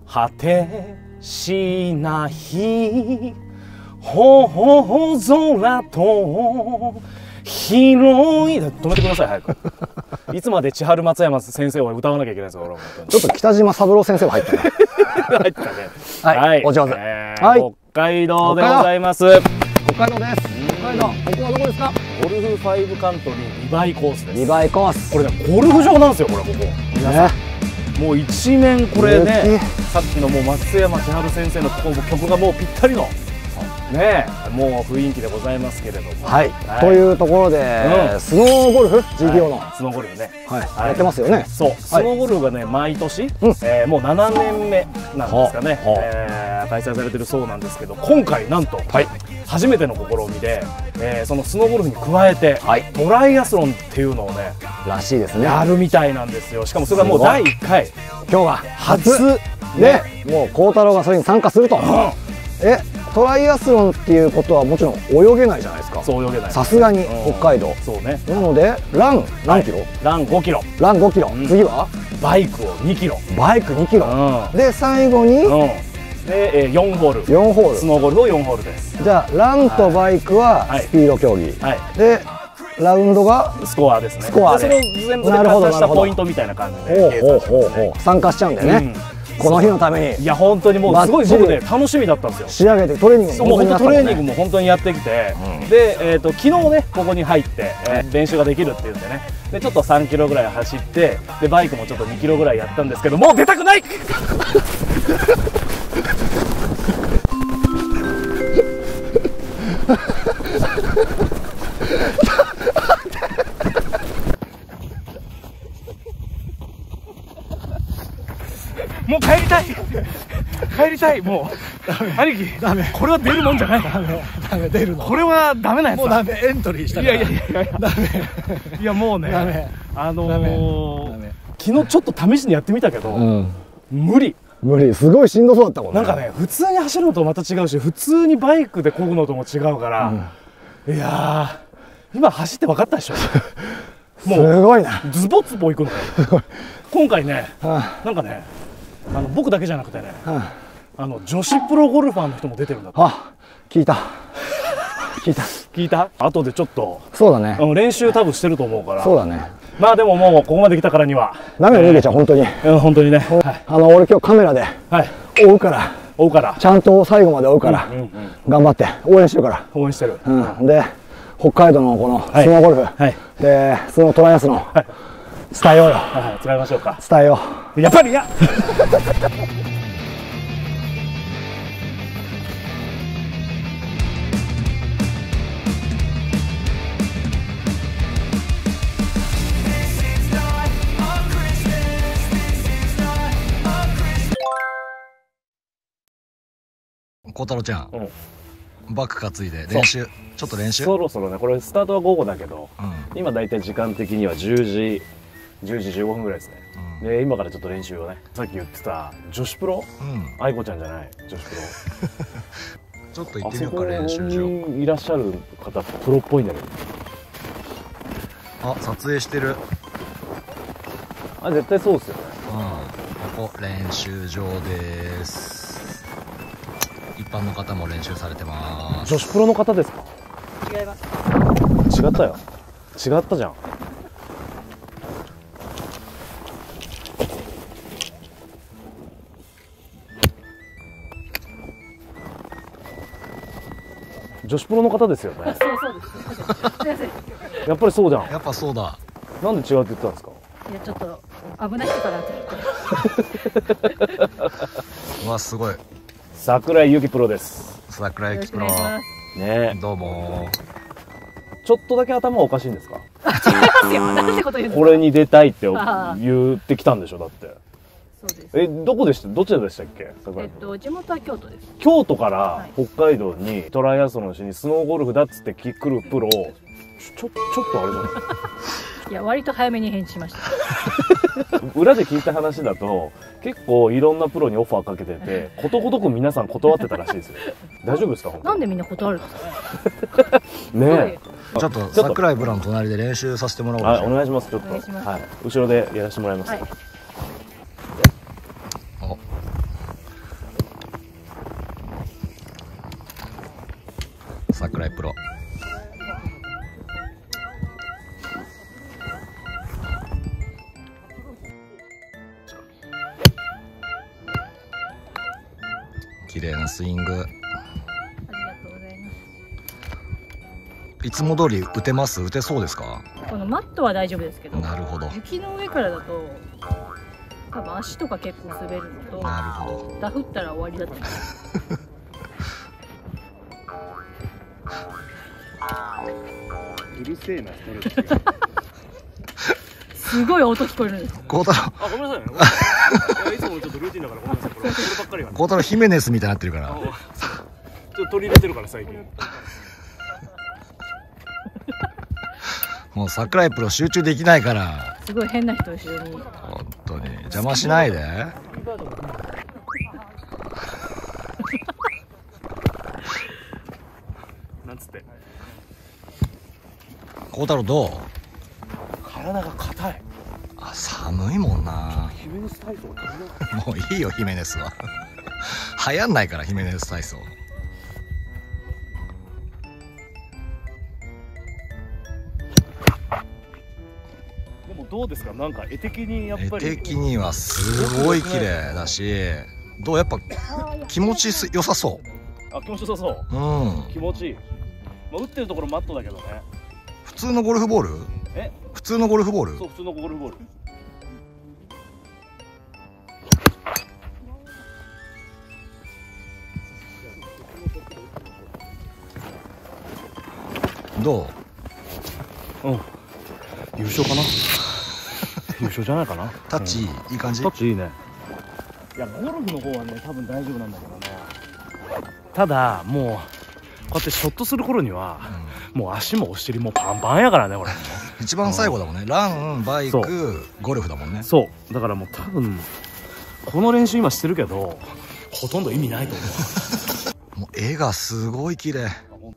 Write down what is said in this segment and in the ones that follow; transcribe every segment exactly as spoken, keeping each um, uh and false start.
果てしな日ほほ空と広い。止めてください早く。いつまで千春松山先生を歌わなきゃいけないんですか。俺はちょっと北島三郎先生は入ったね。 入ったね。 はい、はい、お上手。 えー、はい、北海道でございます。 北海道です。北海道。ここはどこですか？ ゴルフファイブカントリーリバイコースです。 リバイコース。 これね、ゴルフ場なんですよ。これここ。皆さん。ね、もう一面これね、さっきのもう松山千春先生のここ曲がもうぴったりのね、もう雰囲気でございますけれども。 はい。というところで、スノーゴルフ ジーティーオー のスノーゴルフね、 やってますよね。 そう。スノーゴルフがね、毎年もうななねんめなんですかね、開催されてるそうなんですけど、今回なんと初めての試みで、そのスノーゴルフに加えてトライアスロンっていうのをね、 らしいですね。 やるみたいなんですよ。しかもそれがもうだいいっかい。 今日が初で、もう孝太郎がそれに参加すると。え、トライアスロンっていうことはもちろん泳げないじゃないですか。 そう泳げない。 さすがに北海道。 そうね。 なのでラン何キロ？ ランごキロ。 ランごキロ。次はバイクをにキロ。 バイクにキロ。で最後にでよんホール。 よんホール。 スノーゴルフをよんホールです。 じゃあランとバイクはスピード競技。でラウンドがスコアですね。 スコアで。 それを全部で加算したポイントみたいな感じで計算してますね。 参加しちゃうんだよね。この日のために。 いや本当にもうすごい僕ね楽しみだったんですよ。 仕上げてトレーニングも本当にトレーニングも本当にやってきて、でえっと昨日ねここに入って練習ができるっていうんでね、でちょっとさんキロぐらい走って、でバイクもちょっとにキロぐらいやったんですけど、もう出たくない。もう帰りたい帰りたい。もう兄貴ダメ、これは出るもんじゃない。ダメダメ、出るのこれはダメなやつだ。もうダメ、エントリーしたから。いやいやいやいやダメ。いやもうね、ダメ、あのー、昨日ちょっと試しにやってみたけど、うん、無理無理。すごいしんどそうだったもんね。 なんかね、普通に走るのとまた違うし、普通にバイクで漕ぐのとも違うから、うん、いやー今走って分かったでしょ。もうすごいな。 ズボズボいくのよ。今回ね、なんかね、あの僕だけじゃなくてね、あの女子プロゴルファーの人も出てるんだって。 あ、聞いた聞いた聞いた。後でちょっとそうだね、 練習多分してると思うから。 そうだね。まあでももうここまで来たからにはダメよ、逃げちゃう。本当に本当にね。 あの俺今日カメラで追うから追うからちゃんと最後まで追うから頑張って応援してるから。 応援してる。 で北海道のこのスノーゴルフでスノートライアスロン伝えようよ。 伝えましょうか。 伝えよう。 やっぱり。いや孝太郎ちゃん、うん、バッグ担いで練習ちょっと練習。 そろそろね、これスタートは午後だけど、うん、今だいたい時間的にはじゅうじじゅうじじゅうごふんぐらいですね、うん、で今からちょっと練習をね、さっき言ってた女子プロ、うん、愛子ちゃんじゃない女子プロちょっと行ってみようか。練習場にいらっしゃる方プロっぽいんだけど。 あ、撮影してる。 あ、絶対そうですよね。 うん、ここ練習場です。一般の方も練習されてます。 女子プロの方ですか？ 違います。 違ったよ。違ったじゃん。女子プロの方ですよね。 そうそうです。すみません。 やっぱりそうじゃん。 やっぱそうだ。 なんで違うって言ったんですか？ いやちょっと危ない人かなと思って。 うわすごい。 桜井由紀プロです。 桜井由紀プロ。 ね、 どうも。 ちょっとだけ頭おかしいんですか？ 違いますよ。なんてこと言うんですか？ これに出たいって言ってきたんでしょ、だって。 そうです。 え、どこでした？どちらでしたっけ？ えっと地元は京都です。 京都から北海道にトライアスロンしにスノーゴルフだっつって来るプロ、ちょちょっとあれじゃない？ いや割と早めに返事しました。 裏で聞いた話だと結構いろんなプロにオファーかけてて、ことごとく皆さん断ってたらしいですよ。大丈夫ですか？ なんでみんな断るんですかね。 ねえ。 ちょっと桜井ブラの隣で練習させてもらおうか。 はい、お願いします。ちょっと、はい、後ろでやらせてもらいます。はい、 桜井プロ。綺麗なスイング。 ありがとうございます。 いつも通り打てます？打てそうですか？ このマットは大丈夫ですけど、 なるほど。 雪の上からだと多分足とか結構滑るのと、 なるほど。 ダフったら終わりだと思う。 うるせえなストレッチが。 すごい音聞こえるんです。 孝太郎。 あ、ごめんなさいね。いやいつもちょっとルーティンだからごめんなさい。これこればっかりがね。 孝太郎ヒメネスみたいになってるから。 ちょっと取り入れてるから最近。 もう桜井プロ集中できないから。 すごい変な人後ろに。 本当に邪魔しないで。 なんつって。 孝太郎どう？ 体が硬い。 あ、寒いもんな。 ヒメネス体操足りない。 もういいよヒメネスは。流行んないからヒメネス体操。 でもどうですか？なんか絵的にやっぱり。 絵的にはすごい綺麗だし、どうやっぱ気持ち良さそあ、気持ちよさそう。 う。うん。 気持ちいい。まあ打ってるところマットだけどね。 普通のゴルフボール？ え？ 普通のゴルフボール？ そう、普通のゴルフボール。 どう？ うん。優勝かな。優勝じゃないかな。 タッチいい、いい感じ？ タッチいいね。いや、ゴルフの方はね、多分大丈夫なんだけどね。ただ、もう。こうやってショットする頃には、うん、もう足もお尻もパンパンやからね、これ。 一番最後だもんね。ラン、バイク、ゴルフだもんね。 そう。だからもう多分、この練習今してるけど、ほとんど意味ないと思う。 もう絵がすごい綺麗。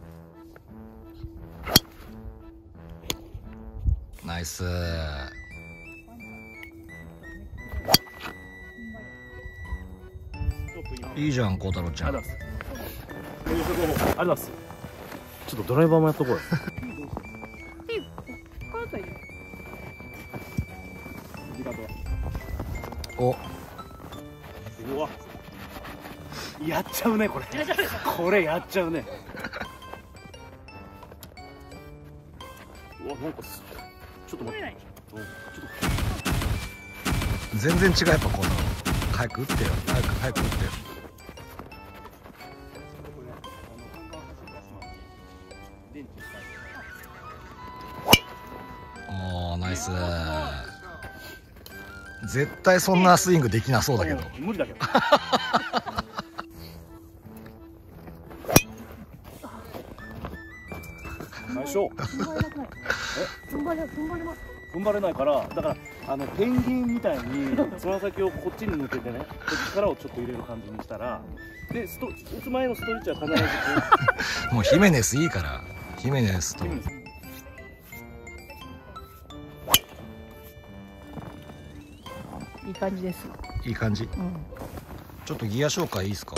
ナイス。いいじゃん、孝太郎ちゃん。 ありがとうございます。ありがとうございます。ちょっとドライバーもやっとこうよ。 お。 うわ。やっちゃうねこれ。これやっちゃうね。うわ、なんかす。ちょっと待って。ちょっと。 全然違う、やっぱこの。早く打ってよ。早く早く打ってよ。おー、ナイス。絶対そんなスイングできなそうだけど。 無理だけど。最初。踏ん張れない。踏ん張れないから、だからあのペンギンみたいにつま先をこっちに抜けてね、力をちょっと入れる感じにしたら、でスト打つ前のストレッチは必ずこう。もうヒメネスいいから。ヒメネスと。 いい感じです。 いい感じ。うん、ちょっとギア紹介いいですか。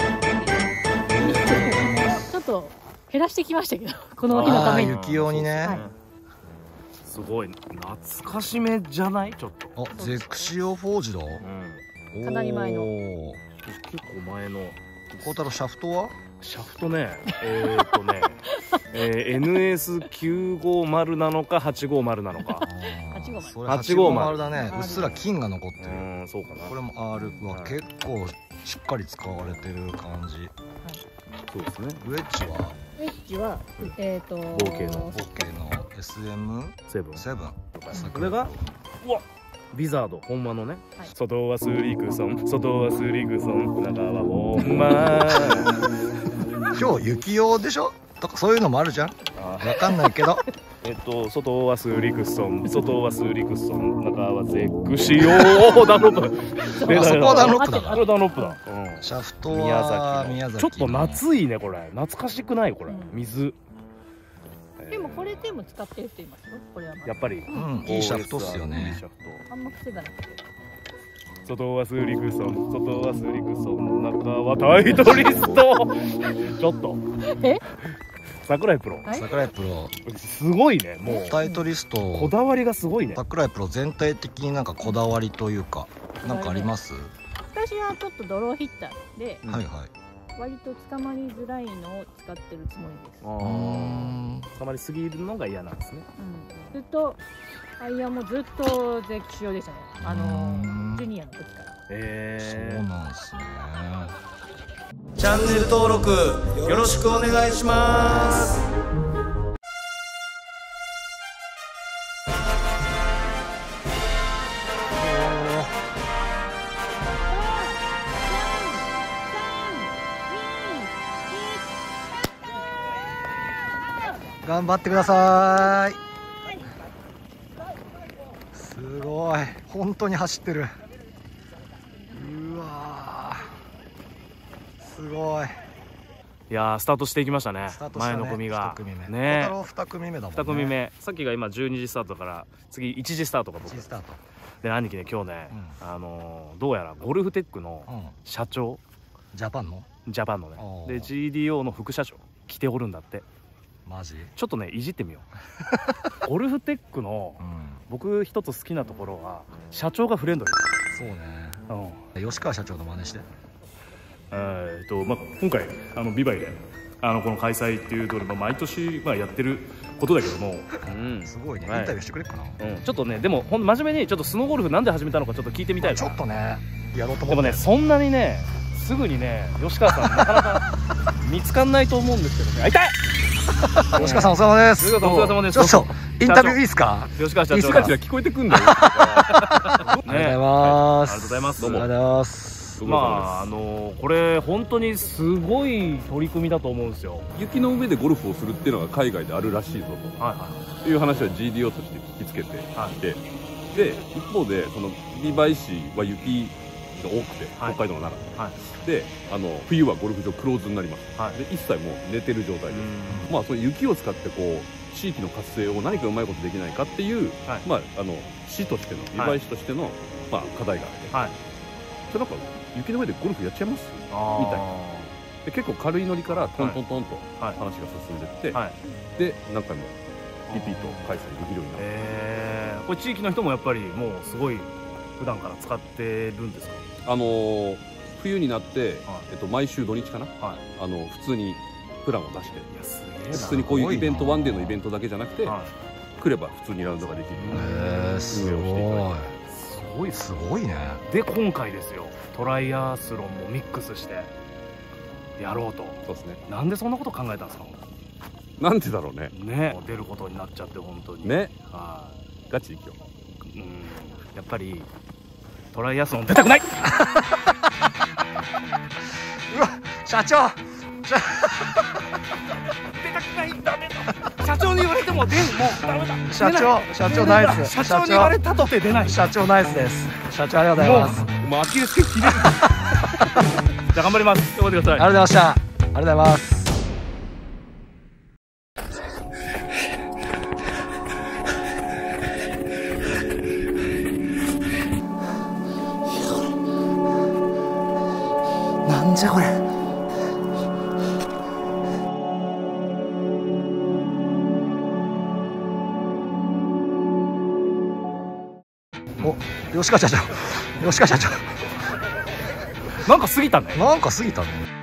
ちょっと減らしてきましたけど、この日のために。 雪用にね。はい、 すごい懐かしめじゃない？ちょっと。 あ、ゼクシオフォージド。 うん、かなり前の。 結構前の。 孝太郎シャフトは？ シャフトね、えー、っとね、えー、エヌエスきゅうごまる なのかはちごまるなのか。 はちごまるだね。うっすら金が残ってる。 うん、そうかな。 これも アール は結構しっかり使われてる感じ。 そうですね。 ウェッジは？ ウェッジはえっと合計の合計の エスエムセブン。セブン。 これがうわ。ビザード本間のね、はい、外はスリクソン、外はスリクソン、中は本間。 今日雪用でしょとかそういうのもあるじゃん。わかんないけど。 えっと外はスリクソン、外はスリクソン、中はゼクシオ。ダンロップ。 あそこはダンロップだから。 これダンロップだ。 うん、シャフトは宮崎。 ちょっと夏いねこれ。懐かしくないこれ。水。 でもこれでも使ってるって言いますよ。これはやっぱり、 うん、いいシャフトっすよね。 あんま癖がなくて。 外はスリクソン、外はスリクソン、中はタイトリスト。ちょっと。 え？ 桜井プロ。 桜井プロすごいね。もうタイトリストこだわりがすごいね。 桜井プロ全体的になんかこだわりというかなんかあります？ 私はちょっとドローヒッターで、 はいはい。 割と捕まりづらいのを使ってるつもりです。 ああ、捕まりすぎるのが嫌なんですね。 うん、ずっとアイアンもずっとゼクシオでしたね。あのジュニアの時から。 ええ、 そうなんですね。 チャンネル登録よろしくお願いします。 頑張ってください。すごい、本当に走ってる。うわー、すごい。 いやー、スタートしていきましたね。前の組がね、 に組目だもんね。 に組目、さっきが今じゅうにじスタートだから次いちじスタートが僕スタートで、兄貴ね今日ね、うん、あのー、どうやらゴルフテックの社長、 うん、ジャパンのジャパンのねで ジーディーオー の副社長来ておるんだって。 マジ？ ちょっとねいじってみよう。ゴルフテックの、うん、僕一つ好きなところは社長がフレンドリー。 そうね、 うん、 吉川社長の真似して。 えーっとまあ、今回あのビバイであのこの開催っていうところ、まあ、毎年、まあ、やってることだけども、 うん、すごいね、はい、インタビューしてくれっかな、 うん、ちょっとねでもほん真面目にちょっとスノーゴルフなんで始めたのかちょっと聞いてみたいな。 ちょっとねやろうと思って。 でもねそんなにねすぐにね吉川さんなかなか見つかんないと思うんですけどね。あ、痛い。 吉川さんお疲れ様です。 吉川さんお疲れ様です。 ちょっとインタビューいいですか？ 吉川社長が聞こえてくんだよ。 ありがとうございます。 ありがとうございます。どうも。 ありがとうございます。 まああのこれ本当にすごい取り組みだと思うんですよ。 雪の上でゴルフをするっていうのが海外であるらしいぞと、はいはい、いう話は ジーディーオー として聞きつけていて、はい、で一方でその美唄市は雪が多くて、はい、北海道の奈良、はい、であの冬はゴルフ場クローズになります、はい、で一切もう寝てる状態です。まあその雪を使ってこう地域の活性を何かうまいことできないかっていう、はい、まああの市としての美唄市としての、はい、まあ課題があって、はい、それなんか雪の上でゴルフやっちゃいますみたいな。で結構軽いノリからトントントンと話が進んでいって、はい、で何回もリピート開催できるようになる。へー、これ地域の人もやっぱりもうすごい普段から使ってるんですか？ あのー、冬になって、はい、えっと、毎週土日かな、はい、あの普通にプランを出して、いやすげえな、普通にこういうイベントワンデーのイベントだけじゃなくて、はい、来れば普通にラウンドができる。 へー、すごい。 すごいすごいね。 で今回ですよ、トライアスロンもミックスしてやろうと。 そうですね。 なんでそんなこと考えたんですか？ なんでだろうね。 ね、出ることになっちゃって本当にね。 はい、 ガチ今日。 うん、やっぱりトライアスロン出たくない。 うわ、社長。 出たくない、ダメだ。社長に言われても出ん、もうダメだ。 社長、社長ナイス。 社長に言われたとて出ない。 社長ナイスです。社長ありがとうございます。 もうアキレス腱切れる。じゃあ頑張ります。頑張ってください。 ありがとうございました。ありがとうございます。なんじゃこれ。お、吉川社長、吉川社長。 なんか過ぎたね。 なんか過ぎたね。